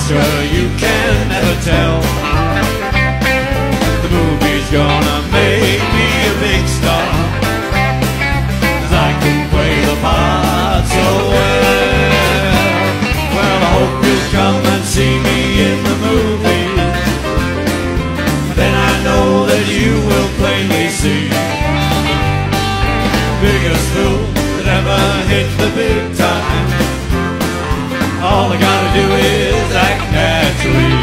extra you can never tell. The movie's gonna make me a big star, 'cause I can play the part so well. Well, I hope you'll come and see me in the movie. Then I know that you will plainly see biggest fool that ever hit the big time. All I gotta do is act naturally.